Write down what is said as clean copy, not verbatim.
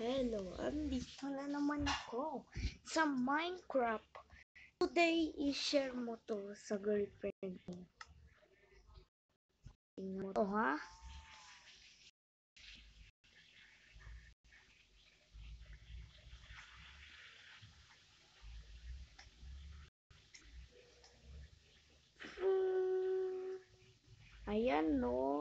Hello, andito na naman ako sa Minecraft. Today, i-share mo to sa girlfriend mo. Tingnan mo to, ha? Ayan, no.